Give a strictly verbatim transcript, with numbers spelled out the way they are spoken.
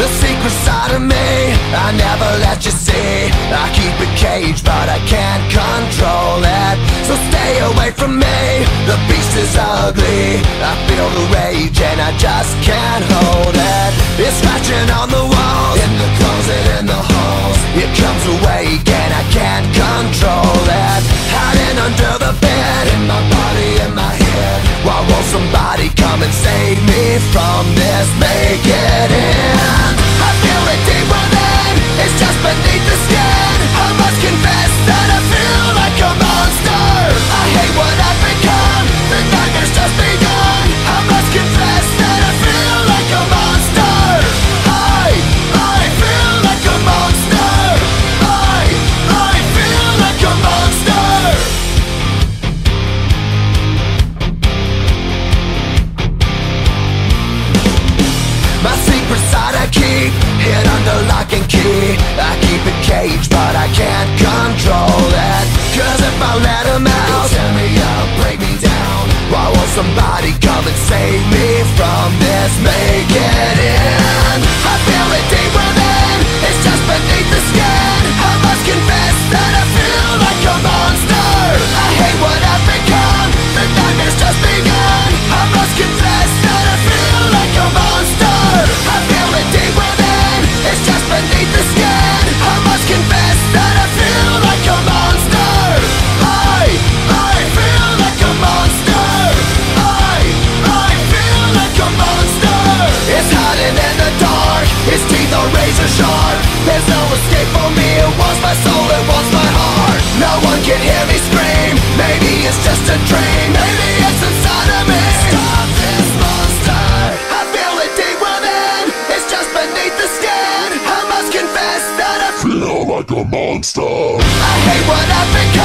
The secret side of me I never let you see. I keep it caged but I can't control it. So stay away from me, the beast is ugly. I feel the rage and I just can't hold it. It's scratching on the walls, in the closet, in the halls. It comes awake and I can't control it. Hiding under the bed, in my body, in my head. Why won't somebody come and save me from this? Make it end. I feel it deep within, it's just beneath the skin. I must confess that I feel like a monster. I hate what I've become, the nightmare's just begun. I must confess that I feel like a monster. I, I feel like a monster. I, I feel like a monster. My secret side I keep hid under lock and key. I keep it caged but I can't control it. Cause if I let him out, he'll tear me up, break me down. Why won't somebody come and save me from this? Make it end. I feel it deep within, it's just beneath the skin. I must confess that I feel like a monster. I hate what I've become, the nightmare's just begun. I must confess that I feel like a monster. I feel it deep within, it's just beneath the skin. I must confess that I feel like a monster. I, I feel like a monster. I, I feel like a monster. It's hiding in the dark, its teeth are razor sharp. There's no escape for me, it wants my soul, it wants my heart. No one can hear me scream, maybe it's just a dream. Maybe it's inside of me. Stop this monster. I feel it deep within, it's just beneath the skin. I must confess that I feel like a monster. I hate what I've become.